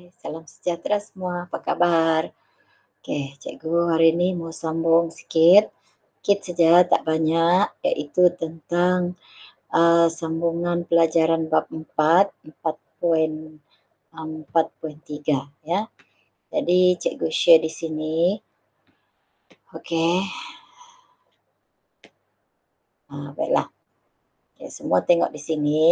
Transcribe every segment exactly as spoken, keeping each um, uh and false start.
salam sejahtera semua, apa kabar? Okey, cikgu hari ini mau sambung sikit, sikit saja tak banyak, iaitu tentang, eee, sambungan pelajaran bab empat, empat poin, empat poin tiga ya. Jadi cikgu share di sini. Okey. Ah, baiklah. Okey, semua tengok di sini.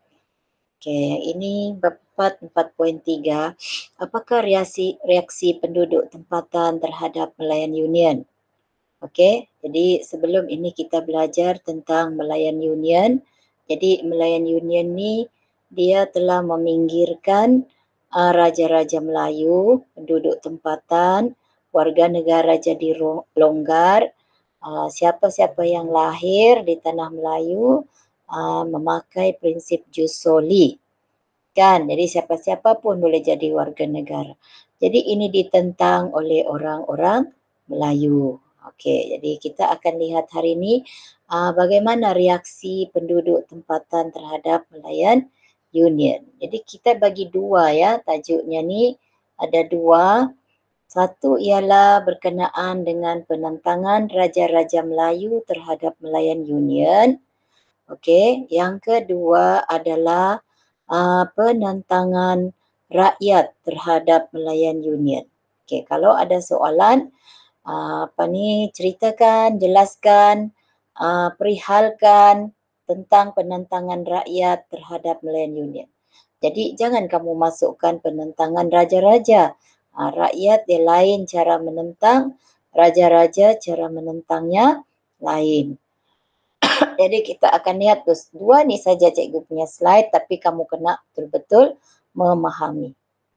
Okey, ini bab empat, empat poin tiga. Apakah reaksi reaksi penduduk tempatan terhadap Melayan Union? Okey, jadi sebelum ini kita belajar tentang Melayan Union. Jadi Melayan Union ni dia telah meminggirkan uh, raja-raja Melayu, penduduk tempatan, warga negara jadi longgar, uh, siapa-siapa yang lahir di tanah Melayu uh, memakai prinsip jus soli. Kan, jadi siapa-siapa pun boleh jadi warga negara. Jadi ini ditentang oleh orang-orang Melayu. Okey, jadi kita akan lihat hari ini uh, bagaimana reaksi penduduk tempatan terhadap Melayan Union. Jadi kita bagi dua ya, tajuknya ni ada dua. Satu ialah berkenaan dengan penentangan raja-raja Melayu terhadap Melayan Union. Okey, yang kedua adalah uh, penentangan rakyat terhadap Melayan Union. Okey, kalau ada soalan, uh, apa ni, ceritakan, jelaskan, uh, perihalkan tentang penentangan rakyat terhadap Melayan Union. Jadi jangan kamu masukkan penentangan raja-raja. Uh, rakyat dia lain cara menentang, raja-raja cara menentangnya lain. Jadi kita akan lihat terus dua ni saja cikgu punya slide, tapi kamu kena betul-betul memahami.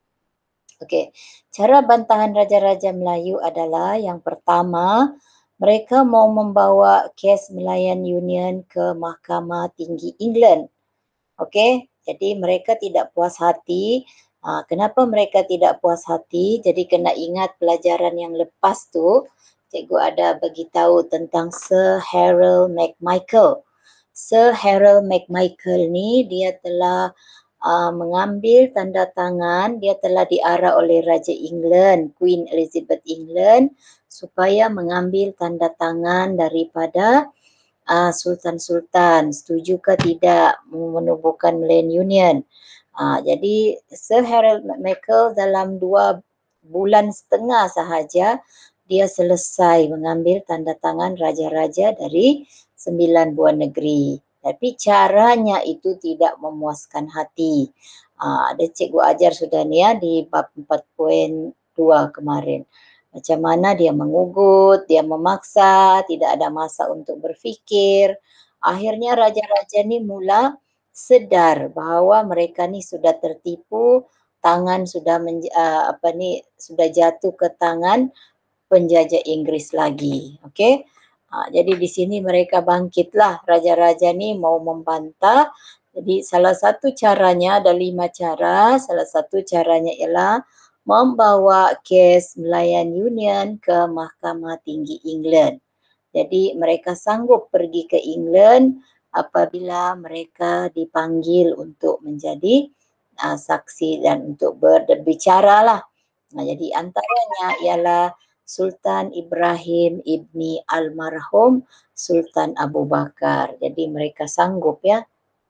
Okey, cara bantahan raja-raja Melayu adalah yang pertama, mereka mau membawa kes Melayan Union ke Mahkamah Tinggi England. Okey, jadi mereka tidak puas hati. Ha, kenapa mereka tidak puas hati? Jadi kena ingat pelajaran yang lepas tu, cikgu ada bagi tahu tentang Sir Harold MacMichael. Sir Harold MacMichael ni dia telah uh, mengambil tanda tangan, dia telah diarah oleh Raja England, Queen Elizabeth England, supaya mengambil tanda tangan daripada uh, Sultan-Sultan. Setuju ke tidak menubuhkan Melayan Union? Uh, jadi Sir Harold MacMichael dalam dua bulan setengah sahaja dia selesai mengambil tanda tangan raja-raja dari sembilan buah negeri. Tapi caranya itu tidak memuaskan hati. Uh, ada cikgu ajar sudah ni ya di bab empat poin dua kemarin. Macam mana dia mengugut, dia memaksa, tidak ada masa untuk berfikir. Akhirnya raja-raja ni mula sedar bahawa mereka ni sudah tertipu, tangan sudah menj- uh, apa ni sudah jatuh ke tangan penjajah Inggris lagi. Okey. Ha, jadi di sini mereka bangkitlah, raja-raja ni mau membantah. Jadi salah satu caranya, ada lima cara. Salah satu caranya ialah membawa kes Melayan Union ke Mahkamah Tinggi England. Jadi mereka sanggup pergi ke England apabila mereka dipanggil untuk menjadi uh, saksi dan untuk berbicara lah. Nah, jadi antaranya ialah Sultan Ibrahim ibni almarhum Sultan Abu Bakar. Jadi mereka sanggup ya.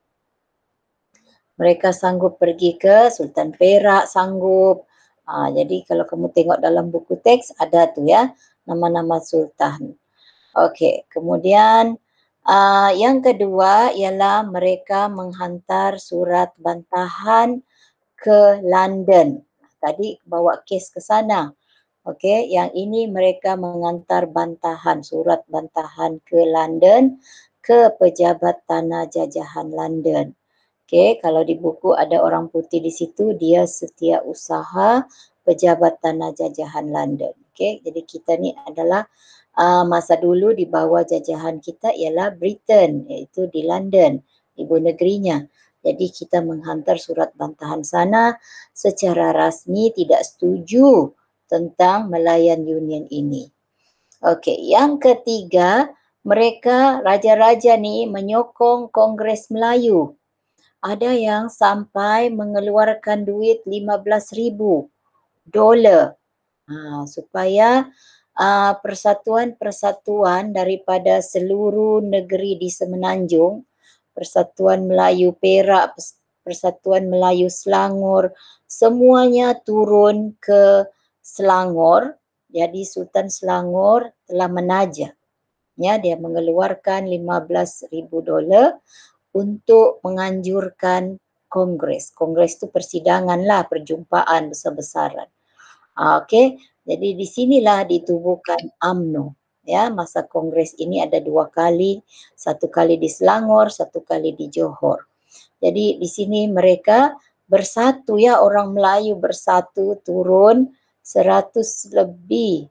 Mereka sanggup pergi ke Sultan Perak, sanggup. Ha, jadi kalau kamu tengok dalam buku teks ada tu ya nama-nama sultan. Okey, kemudian uh, yang kedua ialah mereka menghantar surat bantahan ke London. Tadi bawa kes ke sana. Okey, yang ini mereka mengantar bantahan, surat bantahan ke London, ke pejabat tanah jajahan London. Okey, kalau di buku ada orang putih di situ, dia setiausaha pejabat tanah jajahan London. Okey, jadi kita ni adalah uh, masa dulu di bawah jajahan kita ialah Britain, iaitu di London, ibu negerinya. Jadi kita menghantar surat bantahan sana secara rasmi tidak setuju tentang Melayan Union ini. Okey, yang ketiga, mereka raja-raja ni menyokong Kongres Melayu. ada yang sampai mengeluarkan duit lima belas ribu dolar ha, supaya uh, persatuan-persatuan daripada seluruh negeri di Semenanjung, Persatuan Melayu Perak, Persatuan Melayu Selangor, semuanya turun ke Selangor. Jadi Sultan Selangor telah menaja, ya, dia mengeluarkan lima belas ribu dolar untuk menganjurkan kongres. Kongres itu persidangan lah, perjumpaan besar-besaran. Ah, Okey, jadi di sinilah ditubuhkan UMNO. Ya, masa kongres ini ada dua kali, satu kali di Selangor, satu kali di Johor. Jadi di sini mereka bersatu, ya, orang Melayu bersatu turun seratus lebih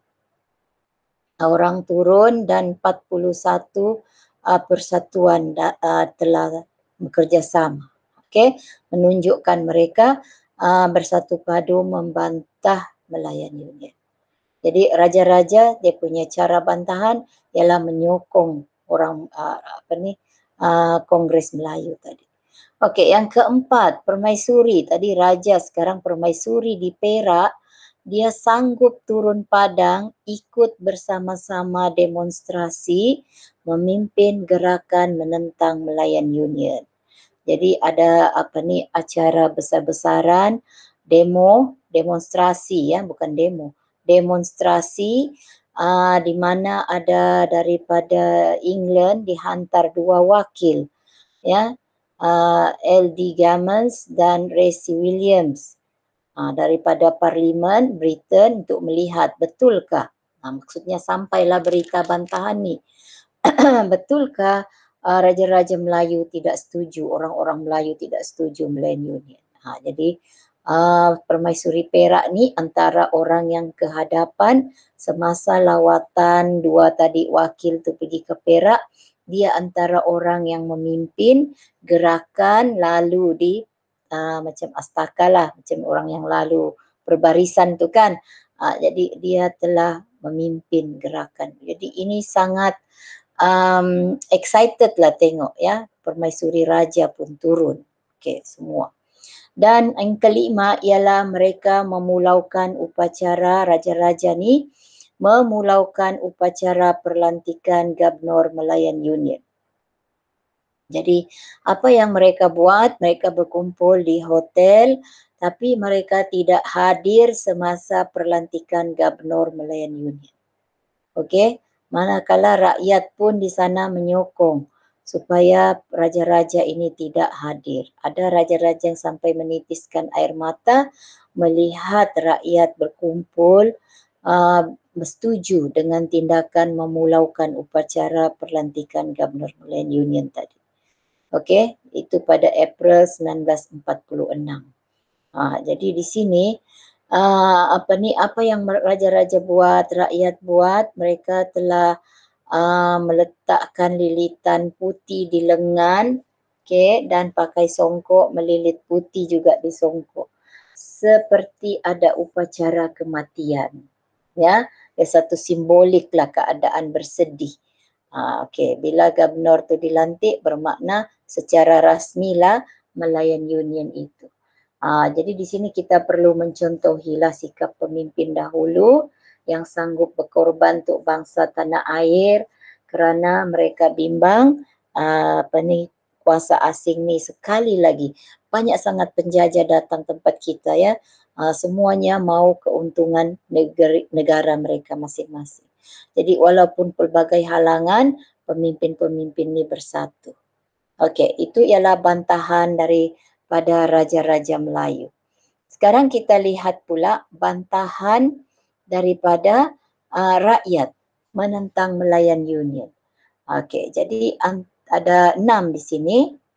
orang turun dan empat puluh satu uh, persatuan da, uh, telah bekerjasama. Okey, menunjukkan mereka uh, bersatu padu membantah Melayan Union. Jadi raja-raja dia punya cara bantahan ialah menyokong orang uh, apa ni uh, Kongres Melayu tadi. Okey, yang keempat, permaisuri. Tadi raja, sekarang permaisuri di Perak. Dia sanggup turun padang, ikut bersama-sama demonstrasi, memimpin gerakan menentang Melayan Union. Jadi ada apa ni acara besar-besaran, demo, demonstrasi, ya, bukan demo, demonstrasi uh, di mana ada daripada England dihantar dua wakil, ya, uh, L D Gammons dan Racy Williams uh, daripada Parlimen Britain untuk melihat betulkah, uh, maksudnya sampailah berita bantahan ni, betulkah uh, raja-raja Melayu tidak setuju, orang-orang Melayu tidak setuju Melayan Union. Ha, jadi uh, Permaisuri Perak ni antara orang yang ke hadapan semasa lawatan dua tadi wakil tu pergi ke Perak. Dia antara orang yang memimpin gerakan lalu di uh, macam astaka lah, macam orang yang lalu perbarisan tu kan. Uh, jadi dia telah memimpin gerakan. Jadi ini sangat um, excited lah tengok, ya, Permaisuri Raja pun turun. Okey, semua. Dan yang kelima ialah mereka memulaukan upacara, raja-raja ni memulaukan upacara perlantikan Gubernur Melayan Union. Jadi apa yang mereka buat, mereka berkumpul di hotel tapi mereka tidak hadir semasa perlantikan Gubernur Melayan Union. Okey, manakala rakyat pun di sana menyokong supaya raja-raja ini tidak hadir. Ada raja-raja yang sampai menitiskan air mata melihat rakyat berkumpul uh, bersetuju dengan tindakan memulaukan upacara perlantikan Gubernur Melayan Union tadi. Okey, itu pada April sembilan belas empat puluh enam. Ha, jadi di sini uh, apa ni apa yang raja-raja buat, rakyat buat, mereka telah uh, meletakkan lilitan putih di lengan, okey, dan pakai songkok melilit putih juga di songkok. Seperti ada upacara kematian. Ya, dia satu simbolik lah keadaan bersedih. Ha, okey, bila Gubernur tu dilantik bermakna secara rasmilah Melayan Union itu. Ha, jadi di sini kita perlu mencontohilah sikap pemimpin dahulu yang sanggup berkorban untuk bangsa tanah air kerana mereka bimbang uh, apa ni kuasa asing ni sekali lagi banyak sangat penjajah datang tempat kita, ya. Uh, semuanya mau keuntungan negeri, negara mereka masing-masing. Jadi walaupun pelbagai halangan, pemimpin-pemimpin ni bersatu. Okey, itu ialah bantahan daripada raja-raja Melayu. Sekarang kita lihat pula bantahan daripada uh, rakyat menentang Melayan Union. Okey, jadi ada enam di sini.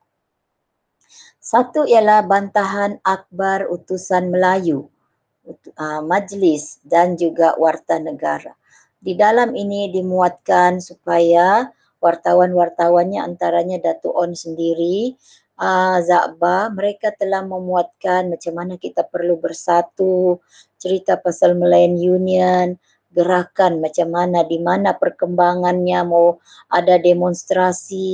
Satu ialah bantahan akhbar utusan Melayu, uh, majlis dan juga warta negara. Di dalam ini dimuatkan supaya wartawan-wartawannya antaranya Datuk On sendiri, uh, Zakba, mereka telah memuatkan macam mana kita perlu bersatu, cerita pasal Melayan Union, gerakan macam mana, di mana perkembangannya, mau ada demonstrasi,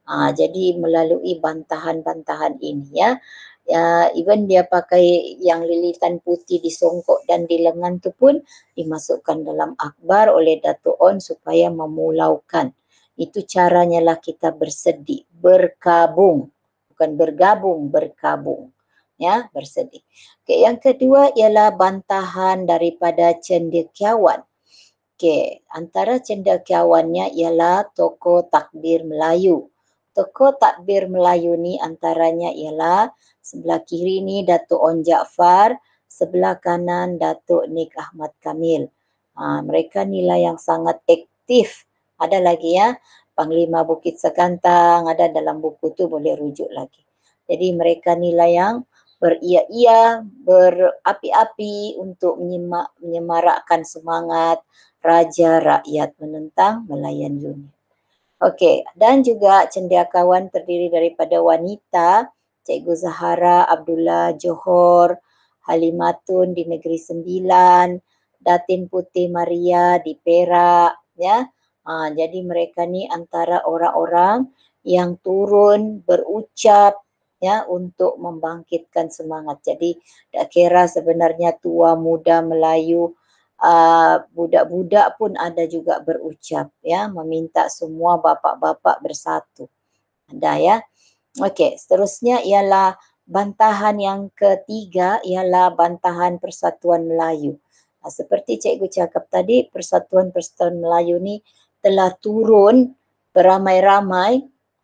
Ha, jadi melalui bantahan-bantahan ini ya, ya even dia pakai yang lilitan putih di songkok dan di lengan tu pun dimasukkan dalam akhbar oleh Dato' On supaya memulaukan. Itu caranya lah kita bersedih, berkabung, bukan bergabung, berkabung. Ya, bersedih. Okay, yang kedua ialah bantahan daripada cendekiawan. Okey, antara cendekiawannya ialah tokoh takbir Melayu. Tokoh takbir Melayu ni antaranya ialah sebelah kiri ni Dato' On Jaafar, sebelah kanan Dato' Nik Ahmad Kamil. Ha, mereka ni lah yang sangat aktif. Ada lagi ya, Panglima Bukit Sekantang, ada dalam buku tu boleh rujuk lagi. Jadi mereka ni lah yang beria-ia, berapi-api untuk menyemak, menyemarakkan semangat Raja Rakyat menentang Melayan Union. Okey, dan juga cendekiawan terdiri daripada wanita, Cikgu Zahara Abdullah Johor, Halimatun di Negeri Sembilan, Datin Putih Maria di Perak, ya. Ha, jadi mereka ni antara orang-orang yang turun berucap ya untuk membangkitkan semangat. Jadi tak kira sebenarnya tua muda Melayu, Uh, budak-budak pun ada juga berucap ya, meminta semua bapa-bapa bersatu. Ada ya. Okey, seterusnya ialah bantahan yang ketiga ialah bantahan Persatuan Melayu. Uh, seperti cikgu cakap tadi, Persatuan Persatuan Melayu ni telah turun beramai-ramai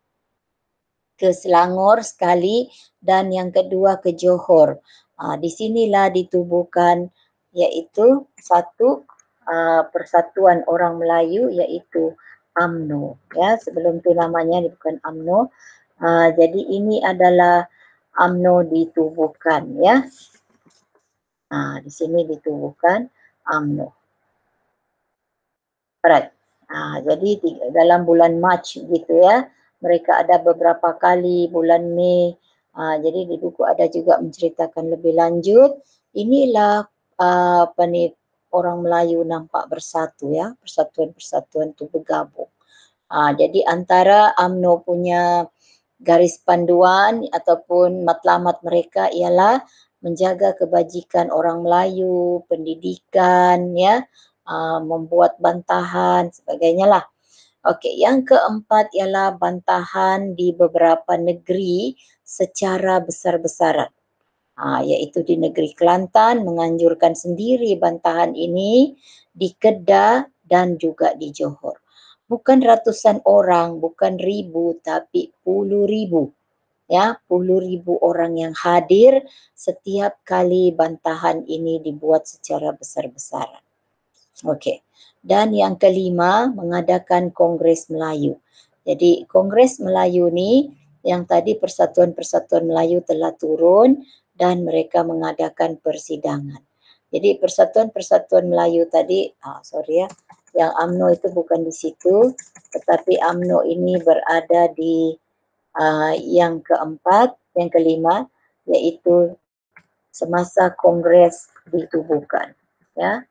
ke Selangor sekali dan yang kedua ke Johor. Uh, di sinilah ditubuhkan iaitu satu uh, persatuan orang Melayu iaitu U M N O. Ya, sebelum tu namanya bukan U M N O. Uh, jadi ini adalah U M N O ditubuhkan ya. Uh, di sini ditubuhkan U M N O. Alright. Uh, jadi dalam bulan Mac gitu ya. Mereka ada beberapa kali bulan Mei. Uh, jadi di buku ada juga menceritakan lebih lanjut. Inilah uh, apa ni, orang Melayu nampak bersatu ya, persatuan-persatuan tu bergabung. Uh, jadi antara U M N O punya garis panduan ataupun matlamat mereka ialah menjaga kebajikan orang Melayu, pendidikan ya, uh, membuat bantahan sebagainya lah. Okey, yang keempat ialah bantahan di beberapa negeri secara besar-besaran. Ha, iaitu di negeri Kelantan menganjurkan sendiri bantahan ini, di Kedah dan juga di Johor. Bukan ratusan orang, bukan ribu tapi puluh ribu. Ya, puluh ribu orang yang hadir setiap kali bantahan ini dibuat secara besar-besaran. Okey. Dan yang kelima, mengadakan Kongres Melayu. Jadi Kongres Melayu ni yang tadi Persatuan-Persatuan Melayu telah turun dan mereka mengadakan persidangan. Jadi Persatuan-Persatuan Melayu tadi, ah, sorry ya, yang U M N O itu bukan di situ, tetapi U M N O ini berada di uh, yang keempat, yang kelima, iaitu semasa Kongres ditubuhkan. Ya.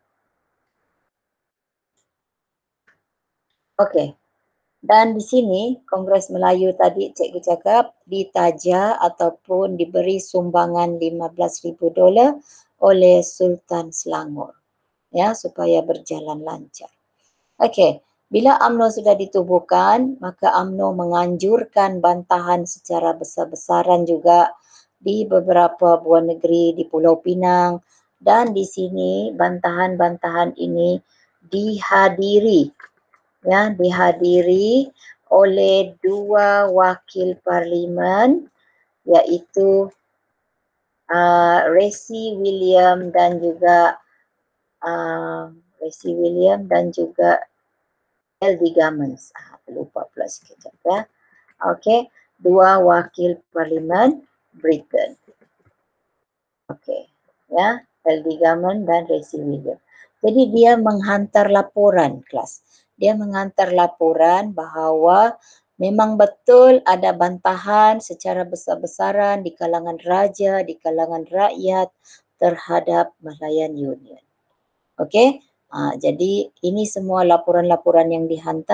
Okey. Dan di sini Kongres Melayu tadi cikgu cakap ditaja ataupun diberi sumbangan lima belas ribu dolar oleh Sultan Selangor ya supaya berjalan lancar. Okey, bila U M N O sudah ditubuhkan, maka U M N O menganjurkan bantahan secara besar-besaran juga di beberapa buah negeri di Pulau Pinang dan di sini bantahan-bantahan ini dihadiri ya dihadiri oleh dua wakil parlimen iaitu uh, Racey William dan juga uh, Racey William dan juga L D Gammons. Ah, terlupa pula sikit ya. Okey, dua wakil parlimen Britain. Okey, ya, L D Gammon dan Racey William. Jadi dia menghantar laporan kelas. Dia menghantar laporan bahawa memang betul ada bantahan secara besar-besaran di kalangan raja, di kalangan rakyat terhadap Malayan Union. Okey, ha, jadi ini semua laporan-laporan yang dihantar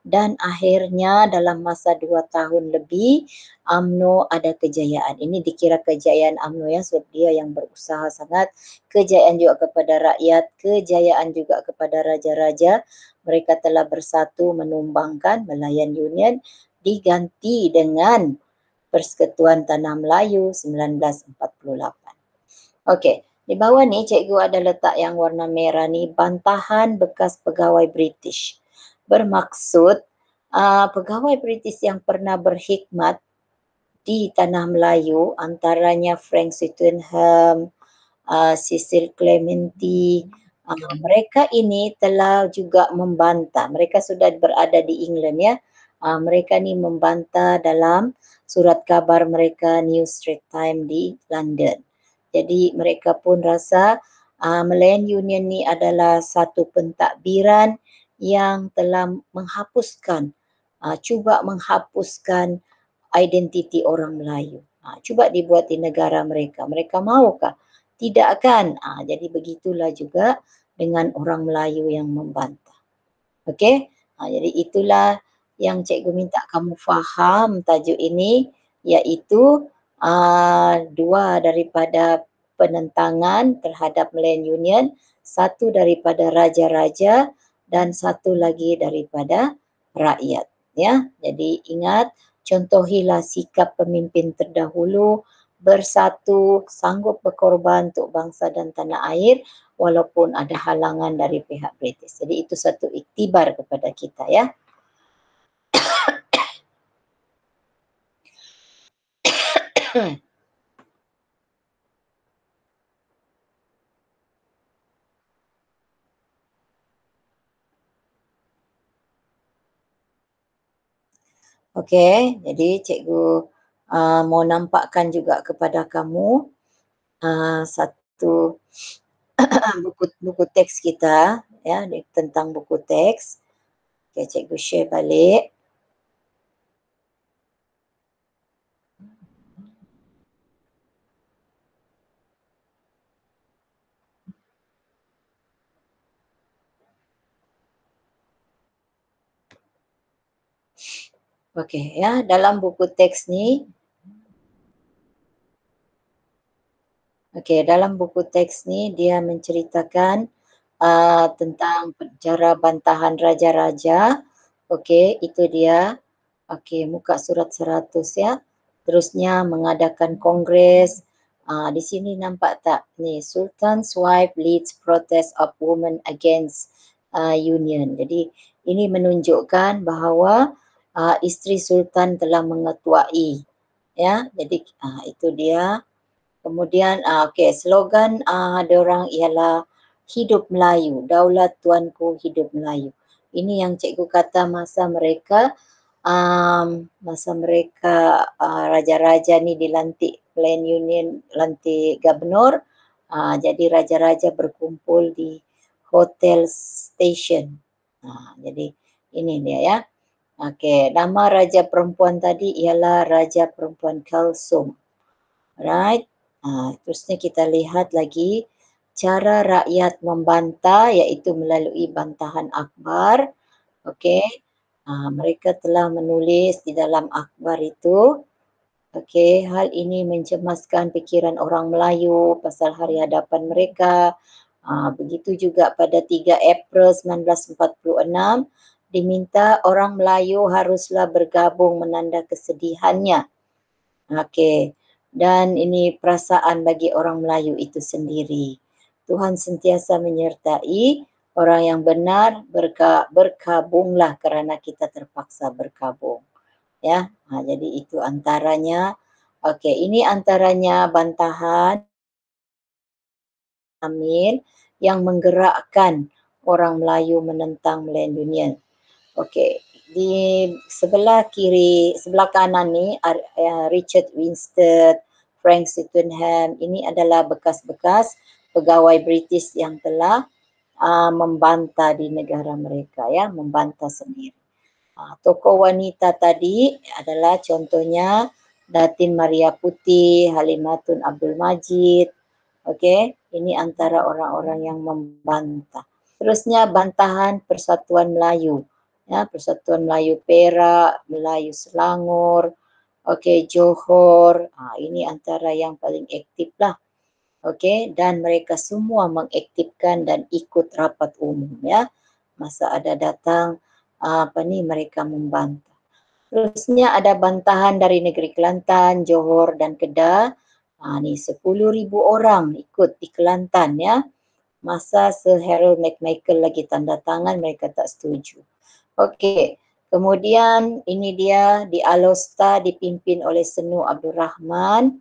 dan akhirnya dalam masa dua tahun lebih UMNO ada kejayaan. Ini dikira kejayaan UMNO ya, sebab dia yang berusaha sangat, kejayaan juga kepada rakyat, kejayaan juga kepada raja-raja. Mereka telah bersatu menumbangkan Malayan Union diganti dengan Persekutuan Tanah Melayu sembilan belas empat puluh lapan. Okey, di bawah ni cikgu ada letak yang warna merah ni, bantahan bekas pegawai British. Bermaksud uh, pegawai British yang pernah berkhidmat di Tanah Melayu, antaranya Frank Swettenham, uh, Cecil Clementi, uh, mereka ini telah juga membantah. Mereka sudah berada di England ya. Uh, mereka ni membantah dalam surat khabar mereka New Straits Times di London. Jadi mereka pun rasa uh, Malayan Union ni adalah satu pentadbiran yang telah menghapuskan, uh, cuba menghapuskan identiti orang Melayu. Uh, cuba dibuat di negara mereka. Mereka maukah? Tidak kan? Uh, jadi begitulah juga dengan orang Melayu yang membantah. Okey? Uh, jadi itulah yang cikgu minta kamu faham tajuk ini, iaitu uh, dua daripada penentangan terhadap Malayan Union, satu daripada raja-raja dan satu lagi daripada rakyat. Ya, jadi ingat, contohilah sikap pemimpin terdahulu, bersatu, sanggup berkorban untuk bangsa dan tanah air walaupun ada halangan dari pihak British. Jadi itu satu iktibar kepada kita ya. Okey, jadi cikgu uh, mau nampakkan juga kepada kamu uh, satu buku buku teks kita ya, tentang buku teks. Okey, cikgu share balik. Okey ya, dalam buku teks ni Okey, dalam buku teks ni dia menceritakan uh, tentang cara bantahan raja-raja. Okey, itu dia. Okey, muka surat seratus ya. Terusnya mengadakan kongres. Uh, di sini nampak tak? Ni, Sultan's wife leads protest of women against uh, union. Jadi ini menunjukkan bahawa uh, isteri sultan telah mengetuai. Ya, jadi uh, itu dia. Kemudian uh, okey, slogan uh, diorang ialah hidup Melayu, daulat tuanku hidup Melayu. Ini yang cikgu kata masa mereka um, masa mereka uh, raja-raja ni dilantik Malayan Union, lantik gubernur. Uh, jadi raja-raja berkumpul di hotel station. Uh, jadi ini dia ya. Okey, nama raja perempuan tadi ialah Raja Perempuan Kalsum. Right? Uh, terusnya kita lihat lagi cara rakyat membantah, iaitu melalui bantahan akhbar. Okey, uh, mereka telah menulis di dalam akhbar itu. Okey, hal ini mencemaskan fikiran orang Melayu pasal hari hadapan mereka. Uh, begitu juga pada tiga April sembilan belas empat puluh enam, diminta orang Melayu haruslah bergabung menanda kesedihannya. Okey, dan ini perasaan bagi orang Melayu itu sendiri. Tuhan sentiasa menyertai orang yang benar, berka, berkabunglah kerana kita terpaksa berkabung. Ya, ha, jadi itu antaranya. Okey, ini antaranya bantahan Amin yang menggerakkan orang Melayu menentang Malayan Union. Okey, di sebelah kiri, sebelah kanan ni uh, Richard Winstead, Frank Swettenham, ini adalah bekas-bekas pegawai British yang telah uh, membantah di negara mereka ya, membantah sendiri. Uh, tokoh wanita tadi adalah contohnya Datin Maria Putih, Halimatun Abdul Majid. Okey, ini antara orang-orang yang membantah. Terusnya bantahan Persatuan Melayu. ya, Persatuan Melayu Perak, Melayu Selangor, okey, Johor, ha, ini antara yang paling aktif lah. Okey, dan mereka semua mengaktifkan dan ikut rapat umum ya. Masa ada datang, ah, apa ni, mereka membantah. Terusnya ada bantahan dari negeri Kelantan, Johor dan Kedah. Ha, ni sepuluh ribu orang ikut di Kelantan ya. Masa Sir Harold McMichael lagi tanda tangan, mereka tak setuju. Okey, kemudian ini dia di Alor dipimpin oleh Senu Abdul Rahman.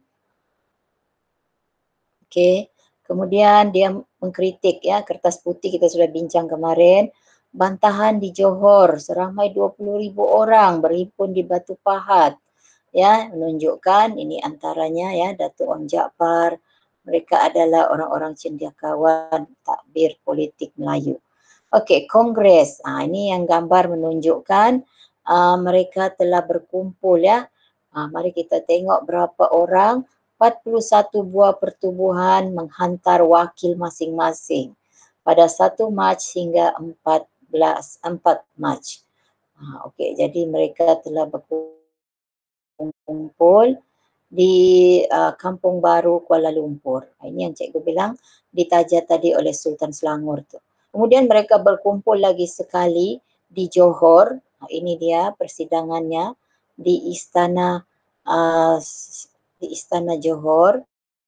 Okey, kemudian dia mengkritik ya, Kertas Putih kita sudah bincang kemarin. Bantahan di Johor seramai dua puluh ribu orang berhimpun di Batu Pahat. Ya, menunjukkan ini antaranya ya Datuk Wang Jaafar. Mereka adalah orang-orang cendekiawan takbir politik Melayu. Okey, Kongres. Ah, ini yang gambar menunjukkan uh, mereka telah berkumpul ya. Ah, mari kita tengok berapa orang. empat puluh satu buah pertubuhan menghantar wakil masing-masing pada satu Mac hingga empat belas empat Mac. Ha, okey, jadi mereka telah berkumpul di uh, Kampung Baru Kuala Lumpur. Ini yang cikgu bilang ditaja tadi oleh Sultan Selangor tu. Kemudian mereka berkumpul lagi sekali di Johor. Ha, ini dia persidangannya di Istana uh, di Istana Johor.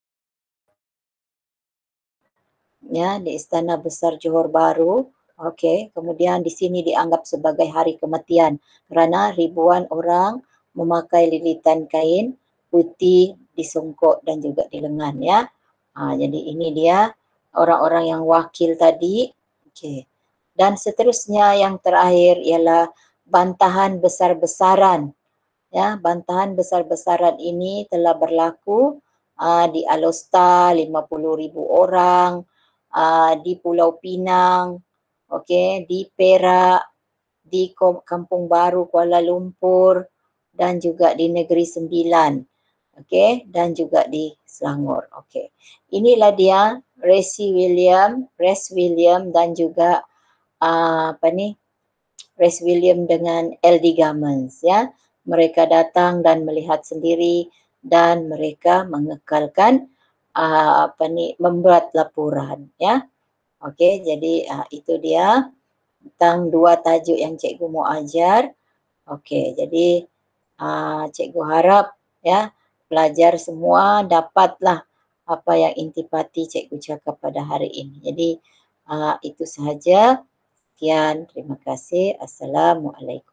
Ya, di Istana Besar Johor Bahru. Okey, kemudian di sini dianggap sebagai hari kematian kerana ribuan orang memakai lilitan kain putih di songkok dan juga di lengan ya. Ha, jadi ini dia orang-orang yang wakil tadi. Okey. Dan seterusnya yang terakhir ialah bantahan besar-besaran. Ya, bantahan besar-besaran ini telah berlaku uh, di Alor lima puluh ribu orang, uh, di Pulau Pinang, okey, di Perak, di Kampung Baru Kuala Lumpur dan juga di Negeri Sembilan. Okey, dan juga di Selangor. Okey. Inilah dia Resi William, Res William dan juga uh, apa ni? Res William dengan L D Gammons ya. Mereka datang dan melihat sendiri dan mereka mengekalkan uh, apa ni, membuat laporan ya. Okey, jadi uh, itu dia tentang dua tajuk yang cikgu mau ajar. Okey, jadi uh, cikgu harap ya pelajar semua dapatlah apa yang intipati cikgu cakap pada hari ini. Jadi uh, itu sahaja. Sekian, terima kasih. Assalamualaikum.